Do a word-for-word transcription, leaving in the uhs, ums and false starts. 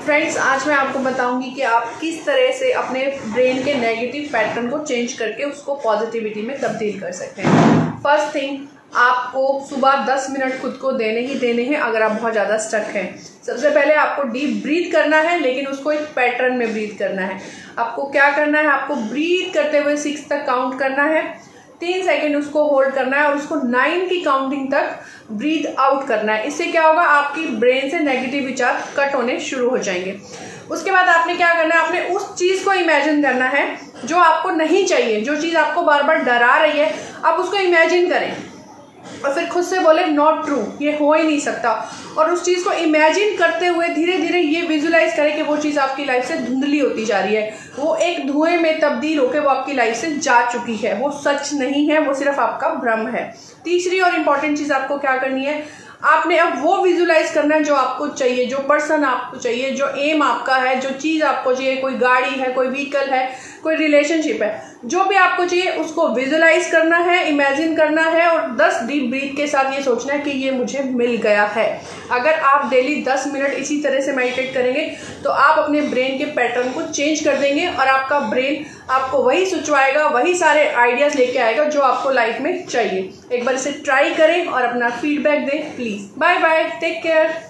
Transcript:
Friends, आज मैं आपको बताऊंगी कि आप किस तरह से अपने ब्रेन के नेगेटिव पैटर्न को चेंज करके उसको पॉजिटिविटी में तब्दील कर सकते हैं। फर्स्ट थिंग, आपको सुबह दस मिनट खुद को देने ही देने हैं अगर आप बहुत ज़्यादा स्टक हैं। सबसे पहले आपको डीप ब्रीथ करना है, लेकिन उसको एक पैटर्न में ब्रीथ करना है। आपको क्या करना है, आपको ब्रीथ करते हुए सिक्स तक काउंट करना है, तीन सेकेंड उसको होल्ड करना है और उसको नाइन की काउंटिंग तक ब्रीथ आउट करना है। इससे क्या होगा, आपकी ब्रेन से नेगेटिव विचार कट होने शुरू हो जाएंगे। उसके बाद आपने क्या करना है, आपने उस चीज़ को इमेजिन करना है जो आपको नहीं चाहिए, जो चीज़ आपको बार बार डरा रही है, आप उसको इमेजिन करें और फिर खुद से बोले नॉट ट्रू, ये हो ही नहीं सकता। और उस चीज़ को इमेजिन करते हुए धीरे धीरे ये विजुलाइज करें कि वो चीज़ आपकी लाइफ से धुंधली होती जा रही है, वो एक धुएं में तब्दील होकर वो आपकी लाइफ से जा चुकी है, वो सच नहीं है, वो सिर्फ आपका भ्रम है। तीसरी और इम्पॉर्टेंट चीज़ आपको क्या करनी है, आपने अब वो विजुलाइज करना है जो आपको चाहिए, जो पर्सन आपको चाहिए, जो एम आपका है, जो चीज़ आपको चाहिए, कोई गाड़ी है, कोई व्हीकल है, कोई रिलेशनशिप है, जो भी आपको चाहिए उसको विजुलाइज करना है, इमेजिन करना है और दस डीप ब्रीथ के साथ ये सोचना है कि ये मुझे मिल गया है। अगर आप डेली दस मिनट इसी तरह से मेडिटेट करेंगे तो आप अपने ब्रेन के पैटर्न को चेंज कर देंगे और आपका ब्रेन आपको वही सोचवाएगा, वही सारे आइडियाज़ लेके आएगा जो आपको लाइफ में चाहिए। एक बार इसे ट्राई करें और अपना फीडबैक दें please. Bye bye, take care.